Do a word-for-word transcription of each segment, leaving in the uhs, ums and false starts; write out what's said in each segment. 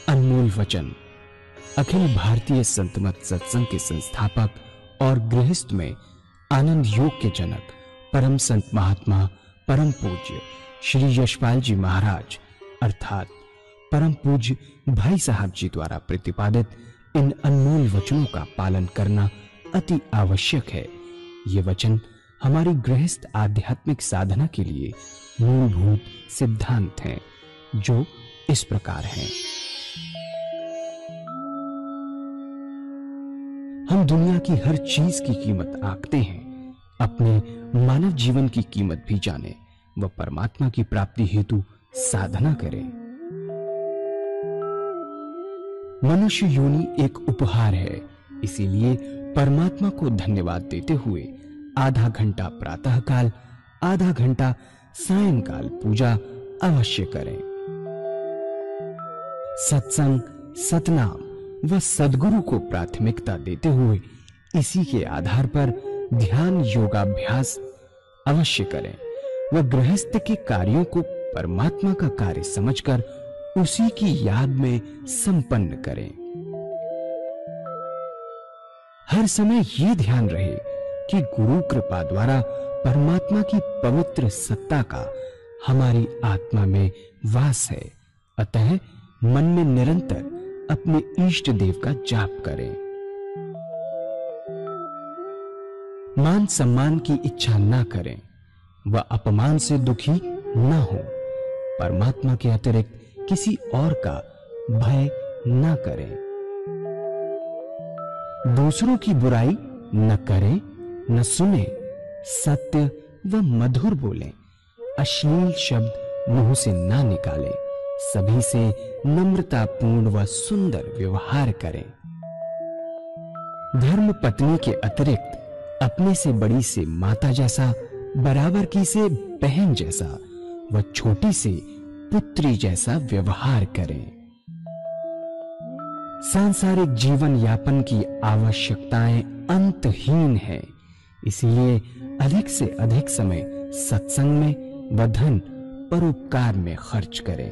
अनमोल वचन। अखिल भारतीय संत मत सत्संग के संस्थापक और गृहस्थ में आनंद योग के जनक परम संत महात्मा परम पूज्य श्री यशपाल जी महाराज अर्थात परम पूज्य भाई साहब जी द्वारा प्रतिपादित इन अनमोल वचनों का पालन करना अति आवश्यक है। ये वचन हमारी गृहस्थ आध्यात्मिक साधना के लिए मूलभूत सिद्धांत हैं, जो इस प्रकार हैं। हम दुनिया की हर चीज की कीमत आंकते हैं, अपने मानव जीवन की कीमत भी जाने व परमात्मा की प्राप्ति हेतु साधना करें। मनुष्य योनि एक उपहार है, इसीलिए परमात्मा को धन्यवाद देते हुए आधा घंटा प्रातःकाल, आधा घंटा सायंकाल पूजा अवश्य करें। सत्संग, सतनाम व सद्गुरु को प्राथमिकता देते हुए इसी के आधार पर ध्यान योगाभ्यास अवश्य करें व गृहस्थ के कार्यों को परमात्मा का कार्य समझकर उसी की याद में संपन्न करें। हर समय ये ध्यान रहे कि गुरु कृपा द्वारा परमात्मा की पवित्र सत्ता का हमारी आत्मा में वास है, अतः मन में निरंतर अपने इष्ट देव का जाप करें। मान सम्मान की इच्छा न करें व अपमान से दुखी न हो। परमात्मा के अतिरिक्त किसी और का भय न करें। दूसरों की बुराई न करें, न सुने, सत्य व मधुर बोलें, अश्लील शब्द मुंह से ना निकालें, सभी से नम्रतापूर्ण व सुंदर व्यवहार करें। धर्म पत्नी के अतिरिक्त अपने से बड़ी से माता जैसा, बराबर की से बहन जैसा व छोटी से पुत्री जैसा व्यवहार करें। सांसारिक जीवन यापन की आवश्यकताएं अंतहीन है, इसलिए अधिक से अधिक समय सत्संग में व धन परोपकार में खर्च करें।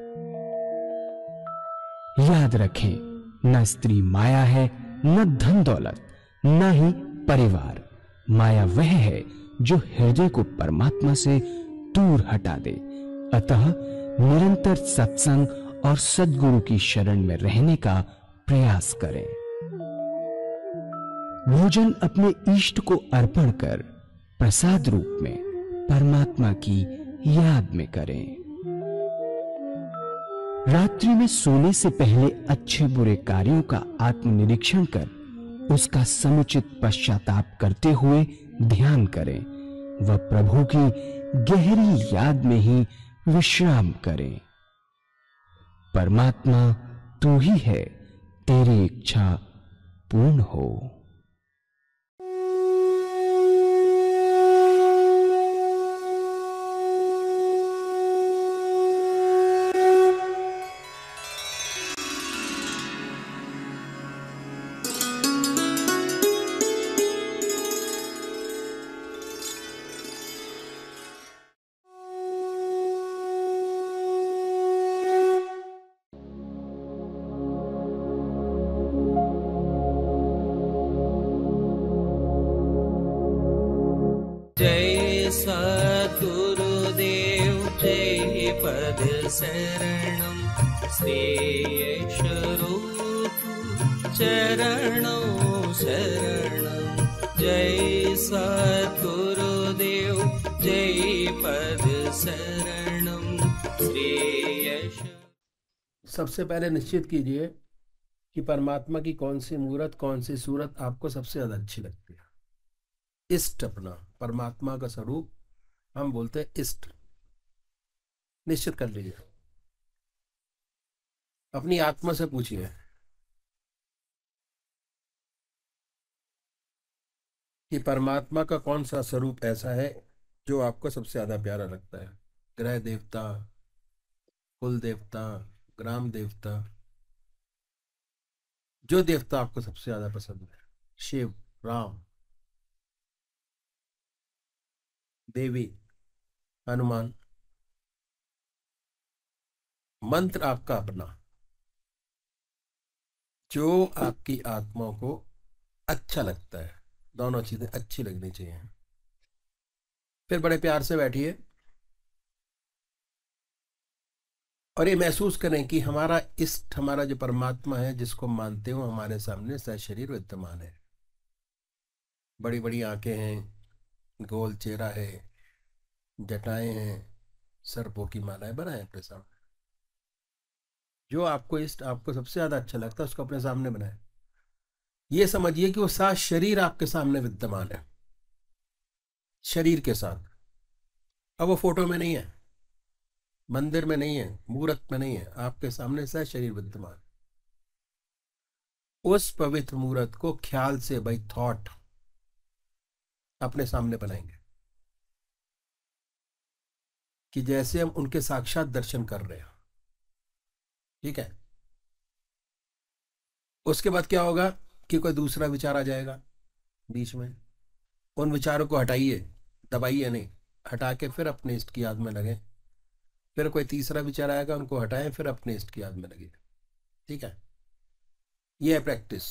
याद रखें, न स्त्री माया है, न धन दौलत, न ही परिवार। माया वह है जो हृदय को परमात्मा से दूर हटा दे। अतः निरंतर सत्संग और सद्गुरु की शरण में रहने का प्रयास करें। भोजन अपने इष्ट को अर्पण कर प्रसाद रूप में परमात्मा की याद में करें। रात्रि में सोने से पहले अच्छे बुरे कार्यों का आत्मनिरीक्षण कर उसका समुचित पश्चाताप करते हुए ध्यान करें व प्रभु की गहरी याद में ही विश्राम करें। परमात्मा तू ही है, तेरी इच्छा पूर्ण हो। जय सद्गुरुदेव जय पद शरणम श्रेयस्वरूप चरणों शरणम। जय सद्गुरुदेव जय पद शरणम श्रेयस। सबसे पहले निश्चित कीजिए कि परमात्मा की कौन सी मूर्त, कौन सी सूरत आपको सबसे ज्यादा अच्छी लगती है। इष्ट, अपना परमात्मा का स्वरूप हम बोलते हैं इष्ट, निश्चित कर लीजिए। अपनी आत्मा से पूछिए कि परमात्मा का कौन सा स्वरूप ऐसा है जो आपको सबसे ज्यादा प्यारा लगता है। ग्रह देवता, कुल देवता, ग्राम देवता, जो देवता आपको सबसे ज्यादा पसंद है। शिव, राम, देवी, हनुमान। मंत्र आपका अपना, जो आपकी आत्मा को अच्छा लगता है, दोनों चीजें अच्छी लगनी चाहिए। फिर बड़े प्यार से बैठिए और ये महसूस करें कि हमारा इष्ट, हमारा जो परमात्मा है जिसको मानते हो, हमारे सामने सशरीर विद्यमान है। बड़ी बड़ी आंखें हैं, गोल चेहरा है, जटाएं हैं, सर्पों की मालाएं बनाए अपने सामने। जो आपको इष्ट, आपको सबसे ज्यादा अच्छा लगता है, उसको अपने सामने बनाए। ये समझिए कि वो सात शरीर आपके सामने विद्यमान है, शरीर के साथ। अब वो फोटो में नहीं है, मंदिर में नहीं है, मूर्त में नहीं है, आपके सामने सह शरीर विद्यमान। उस पवित्र मूर्त को ख्याल से, बाई थॉट, अपने सामने बनाएंगे कि जैसे हम उनके साक्षात दर्शन कर रहे हैं। ठीक है। उसके बाद क्या होगा कि कोई दूसरा विचार आ जाएगा बीच में, उन विचारों को हटाइए, दबाइए नहीं, हटा के फिर अपने इष्ट की याद में लगे। फिर कोई तीसरा विचार आएगा, उनको हटाएं, फिर अपने इष्ट की याद में लगे। ठीक है, ये है प्रैक्टिस।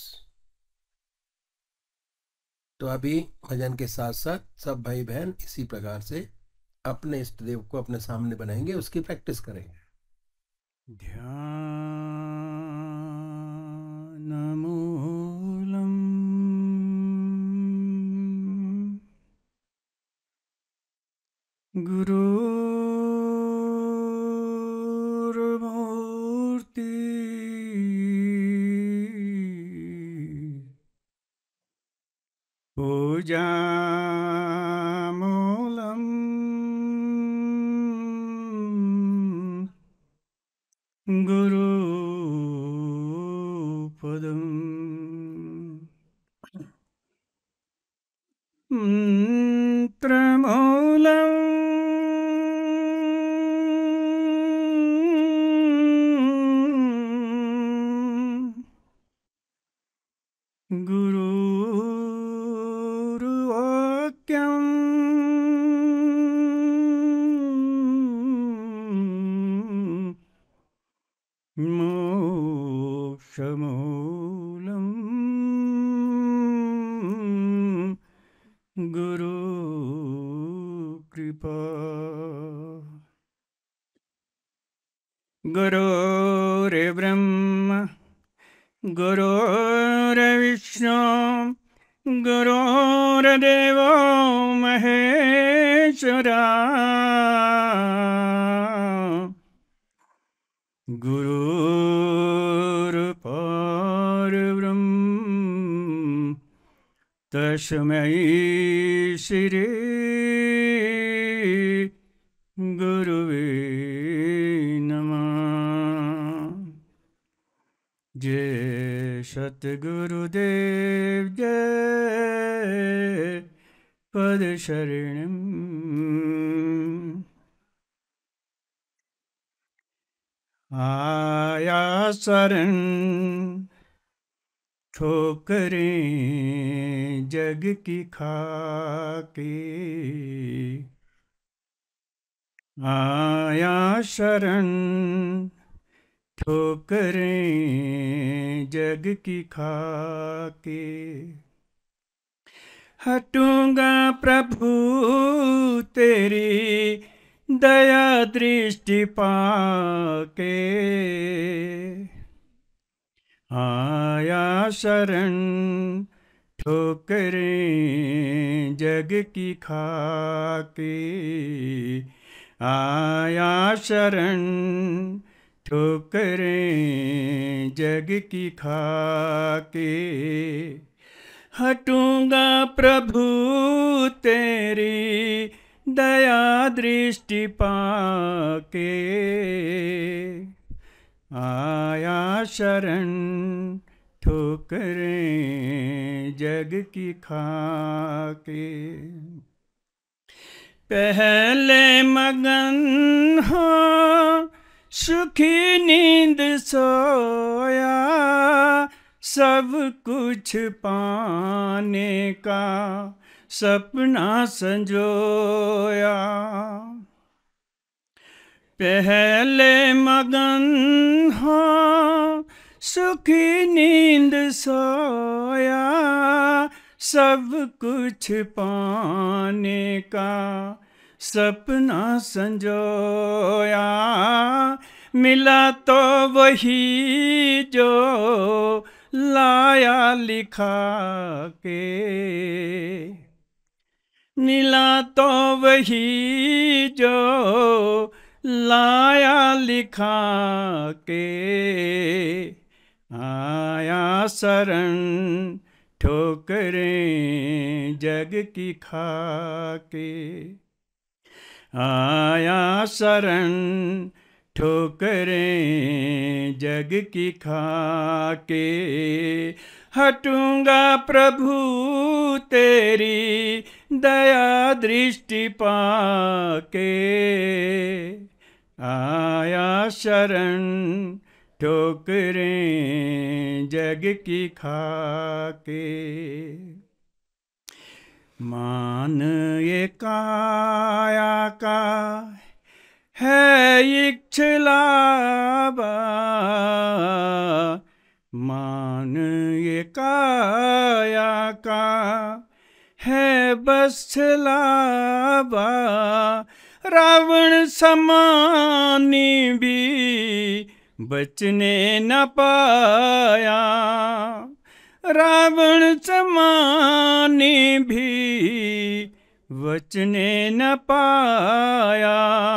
तो अभी भजन के साथ साथ सब भाई बहन इसी प्रकार से अपने इष्ट देव को अपने सामने बनाएंगे, उसकी प्रैक्टिस करेंगे। ध्यानमूलम् गुरुर्मूर्ति पूजामूलम् गुरुपदम् मंत्रमूलम् गुरुर्वाक्यम् मोक्षमूलम् गुरुकृपा। गुरुर्ब्रह्मा गुरुर्विष्णु गुरुर्देवो महेश्वरा गुरुर्परब्रह्म तस्मै श्री गुरुवे नमः। जय सतगुरुदेव जय पद शरणम। आया शरण ठोकरें जग की खाके, आया शरण ठोकरें जग की खाके। हटूंगा प्रभु तेरी दया दृष्टि पाके, आया शरण ठोकरें जग की खाके, आया शरण ठोकरें जग की खाके। हटूंगा प्रभु तेरी दया दृष्टि पाके, आया शरण ठोकरें जग की खाके। पहले मगन हो सुखी नींद सोया, सब कुछ पाने का सपना संजोया। पहले मगन हो सुखी नींद सोया सब कुछ पाने का सपना संजोया, मिला तो वही जो लाया लिखा के, मिला तो वही जो लाया लिखा के, आया शरण ठोकरें जग की खाके, आया शरण ठोकरें जग की खाके, हटूंगा प्रभु तेरी दया दृष्टि पाके, आया शरण ठोकरें जग की खाके। मान ये काया का है इच्छलावा, मान ये काया का है बस छलावा, रावण समानी भी बचने न पाया, रावण समानी भी बचने न पाया,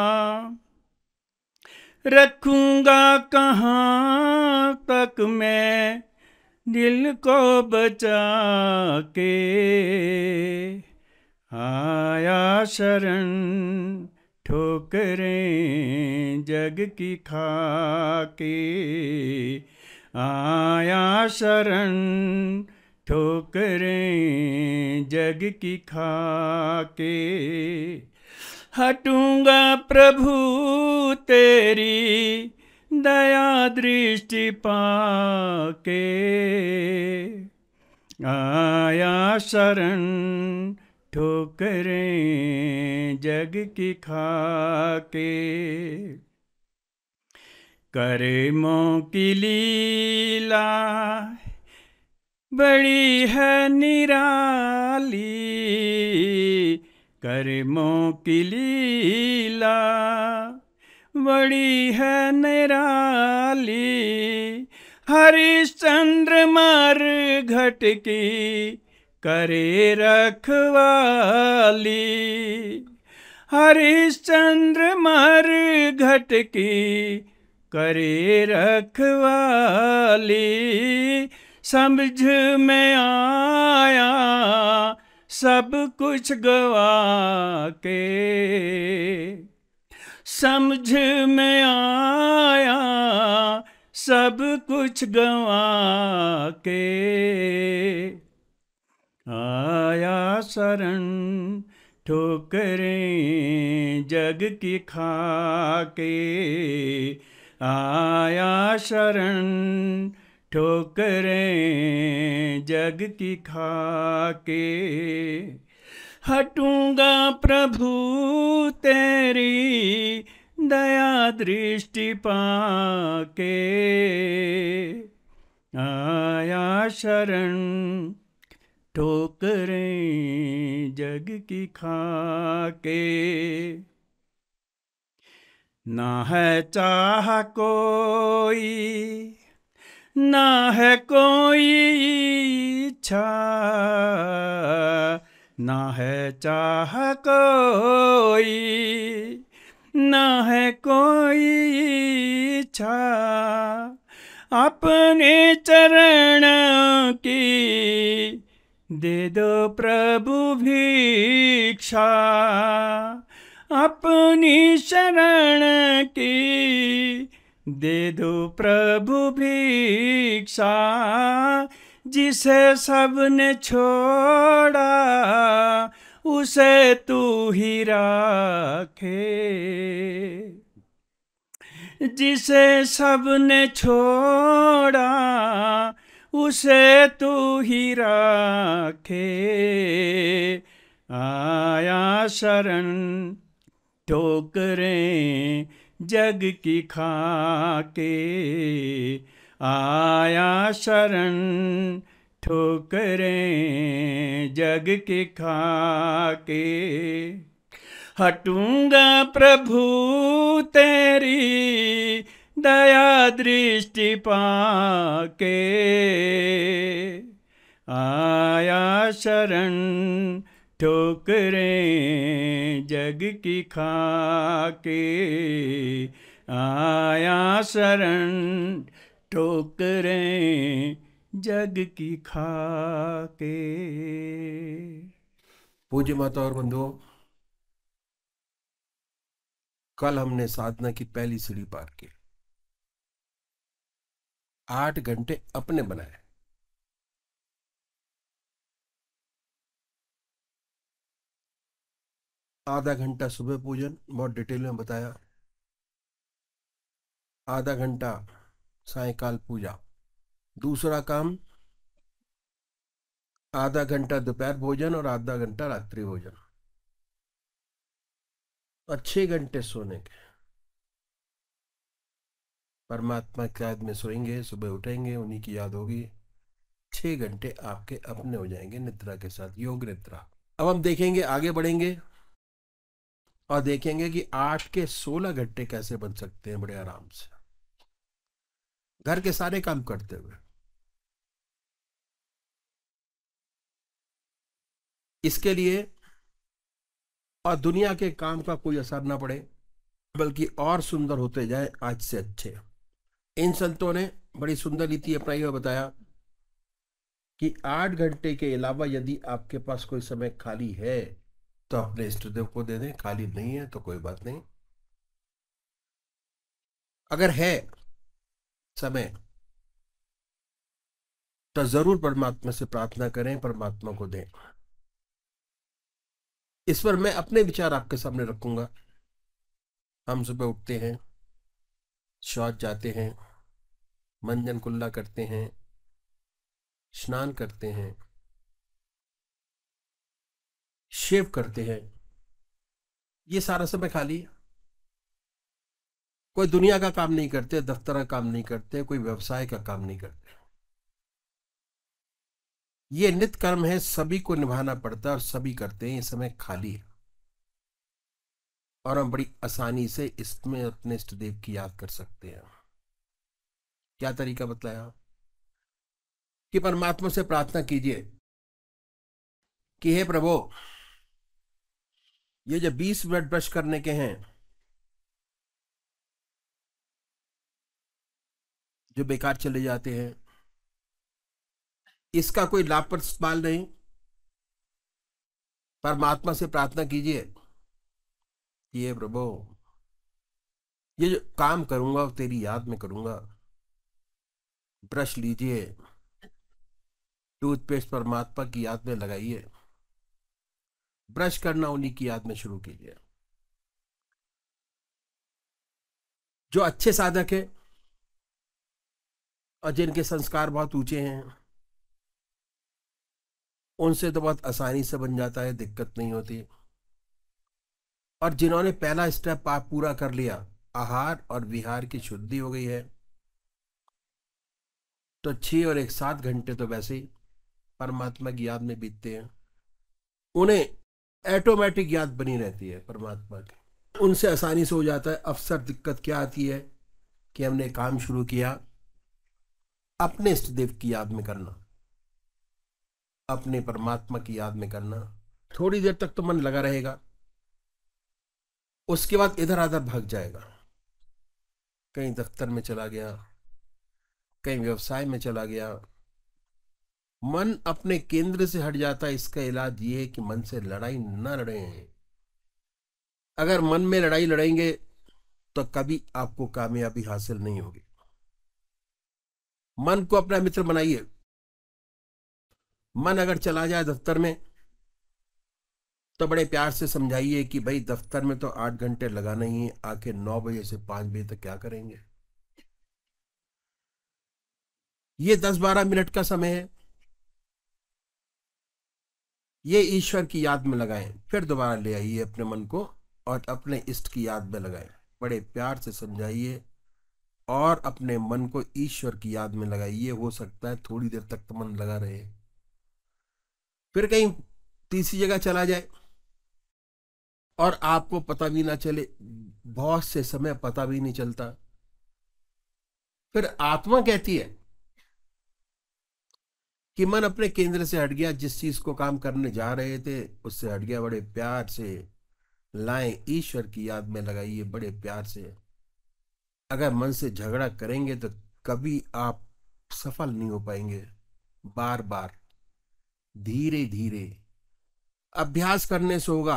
रखूंगा कहाँ तक मैं दिल को बचा के, आया शरण ठोकरें जग की खाके, आया शरण ठोकरें जग की खाके, हटूंगा प्रभु तेरी दया दृष्टि पाके, आया शरण ठोकरें जग की खाके, कर्मों की लीला बड़ी है निराली, कर्मों की लीला बड़ी है निराली, हरिश्चंद्र मर घट की करे रखवाली, हरिश्चंद्र मर घट की करे रखवाली, समझ में आया सब कुछ गवा के, समझ में आया सब कुछ गवा के, आया शरण ठोकरें जग की खाके, आया शरण ठोकरें जग की खाके, हटूंगा प्रभु तेरी दया दृष्टि पाके, आया शरण ठोकरें जग की खाके, ना है चाह कोई ना है कोई इच्छा, ना है चाह कोई ना है कोई इच्छा, अपने चरण की दे दो प्रभु भिक्षा, अपनी शरण की दे दो प्रभु भिक्षा, जिसे सबने छोड़ा उसे तू ही राखे, जिसे सबने छोड़ा उसे तू ही राखे, आया शरण ठोकरें जग की खाके, आया शरण ठोकरें जग के खाके, हटूंगा प्रभु तेरी दया दृष्टि पाके। आया शरण ठोकरें जग की खाके, आया शरण ठोकरें जग की खाके। पूज्य माता और बंधुओं, कल हमने साधना की पहली सीढ़ी पार की। आठ घंटे अपने बनाए। आधा घंटा सुबह पूजन, बहुत डिटेल में बताया। आधा घंटा सायकाल पूजा। दूसरा काम, आधा घंटा दोपहर भोजन और आधा घंटा रात्रि भोजन, और छह घंटे सोने के। परमात्मा की याद में सोएंगे, सुबह उठेंगे, उन्हीं की याद होगी। छह घंटे आपके अपने हो जाएंगे निद्रा के साथ, योग निद्रा। अब हम देखेंगे, आगे बढ़ेंगे और देखेंगे कि आठ के सोलह घंटे कैसे बन सकते हैं बड़े आराम से, घर के सारे काम करते हुए। इसके लिए और दुनिया के काम का कोई असर ना पड़े, बल्कि और सुंदर होते जाए आज से अच्छे। इन संतों ने बड़ी सुंदर रीति अपनाई और बताया कि आठ घंटे के अलावा यदि आपके पास कोई समय खाली है तो अपने इष्टदेव को दे दें, खाली नहीं है तो कोई बात नहीं। अगर है समय तो जरूर परमात्मा से प्रार्थना करें, परमात्मा को दें। इस पर मैं अपने विचार आपके सामने रखूंगा। हम सुबह उठते हैं, शौच जाते हैं, मंजन कुल्ला करते हैं, स्नान करते हैं, शेव करते हैं, ये सारा समय खाली है। कोई दुनिया का काम नहीं करते, दफ्तर का काम नहीं करते, कोई व्यवसाय का काम नहीं करते। ये नित्य कर्म है, सभी को निभाना पड़ता है और सभी करते हैं। ये समय खाली है और हम बड़ी आसानी से इसमें अपने इष्ट देव की याद कर सकते हैं। क्या तरीका बतलाया कि परमात्मा से प्रार्थना कीजिए कि हे प्रभु, ये जो बीस मिनट ब्रश करने के हैं जो बेकार चले जाते हैं, इसका कोई लाभ प्रतिपाल नहीं। परमात्मा से प्रार्थना कीजिए कि हे प्रभु, ये जो काम करूंगा वो तेरी याद में करूंगा। ब्रश लीजिए, टूथपेस्ट परमात्मा की याद में लगाइए, ब्रश करना उन्हीं की याद में शुरू कीजिए। जो अच्छे साधक है और जिनके संस्कार बहुत ऊंचे हैं, उनसे तो बहुत आसानी से बन जाता है, दिक्कत नहीं होती। और जिन्होंने पहला स्टेप आप पूरा कर लिया, आहार और विहार की शुद्धि हो गई है, तो छह और एक सात घंटे तो वैसे ही परमात्मा की याद में बीतते हैं। उन्हें ऑटोमेटिक याद बनी रहती है परमात्मा की, उनसे आसानी से हो जाता है। अक्सर दिक्कत क्या आती है कि हमने काम शुरू किया, अपने इष्ट देव की याद में करना, अपने परमात्मा की याद में करना। थोड़ी देर तक तो मन लगा रहेगा, उसके बाद इधर उधर भाग जाएगा। कहीं दफ्तर में चला गया, कहीं व्यवसाय में चला गया, मन अपने केंद्र से हट जाता है। इसका इलाज ये है कि मन से लड़ाई न लड़ें। अगर मन में लड़ाई लड़ेंगे तो कभी आपको कामयाबी हासिल नहीं होगी। मन को अपना मित्र बनाइए। मन अगर चला जाए दफ्तर में तो बड़े प्यार से समझाइए कि भाई दफ्तर में तो आठ घंटे लगाना ही है, आके नौ बजे से पांच बजे तक क्या करेंगे। ये दस बारह मिनट का समय है, ये ईश्वर की याद में लगाएं। फिर दोबारा ले आइए अपने मन को और अपने इष्ट की याद में लगाएं। बड़े प्यार से समझाइए, और अपने मन को ईश्वर की याद में लगाइए। हो सकता है थोड़ी देर तक तो मन लगा रहे, फिर कहीं तीसरी जगह चला जाए और आपको पता भी ना चले। बहुत से समय पता भी नहीं चलता। फिर आत्मा कहती है कि मन अपने केंद्र से हट गया, जिस चीज को काम करने जा रहे थे उससे हट गया। बड़े प्यार से लाएं, ईश्वर की याद में लगाइए बड़े प्यार से। अगर मन से झगड़ा करेंगे तो कभी आप सफल नहीं हो पाएंगे। बार बार धीरे धीरे अभ्यास करने से होगा।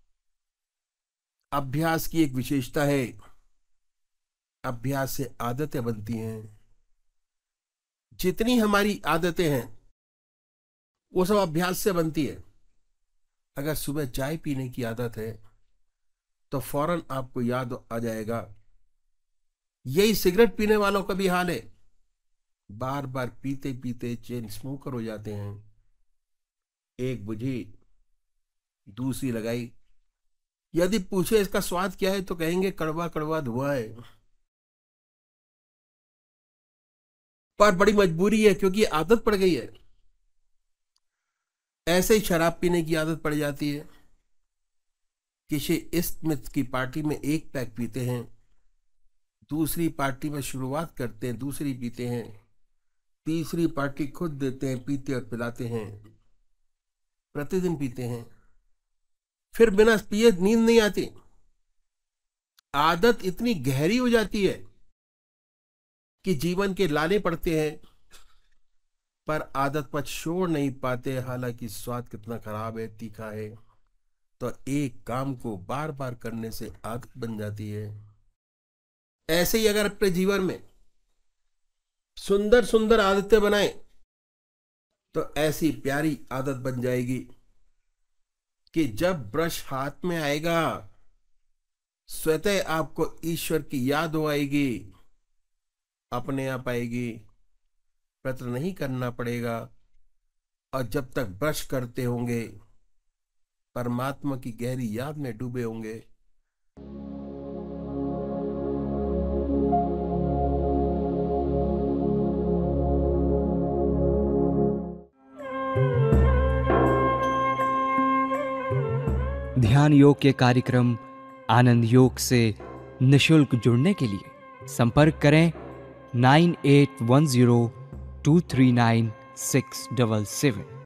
अभ्यास की एक विशेषता है, अभ्यास से आदतें बनती हैं। जितनी हमारी आदतें हैं वो सब अभ्यास से बनती है। अगर सुबह चाय पीने की आदत है तो फौरन आपको याद आ जाएगा। यही सिगरेट पीने वालों का भी हाल है, बार बार पीते पीते चेन स्मोकर हो जाते हैं। एक बुझी, दूसरी लगाई, यदि पूछे इसका स्वाद क्या है तो कहेंगे कड़वा कड़वा धुआं है। पर बड़ी मजबूरी है क्योंकि आदत पड़ गई है। ऐसे ही शराब पीने की आदत पड़ जाती है। किसी इष्ट मित्र की पार्टी में एक पैक पीते हैं, दूसरी पार्टी में शुरुआत करते हैं, दूसरी पीते हैं, तीसरी पार्टी खुद देते हैं, पीते और पिलाते हैं, प्रतिदिन पीते हैं। फिर बिना पिए नींद नहीं आती। आदत इतनी गहरी हो जाती है कि जीवन के लाले पड़ते हैं, पर आदत पर छोड़ नहीं पाते। हालांकि स्वाद कितना खराब है, तीखा है, तो एक काम को बार बार करने से आदत बन जाती है। ऐसे ही अगर अपने जीवन में सुंदर सुंदर आदतें बनाएं तो ऐसी प्यारी आदत बन जाएगी कि जब ब्रश हाथ में आएगा स्वतः आपको ईश्वर की याद हो आएगी, अपने आप आएगी, प्रयत्न नहीं करना पड़ेगा। और जब तक ब्रश करते होंगे परमात्मा की गहरी याद में डूबे होंगे। ध्यान योग के कार्यक्रम आनंद योग से निशुल्क जुड़ने के लिए संपर्क करें nine eight one zero two three nine six double seven.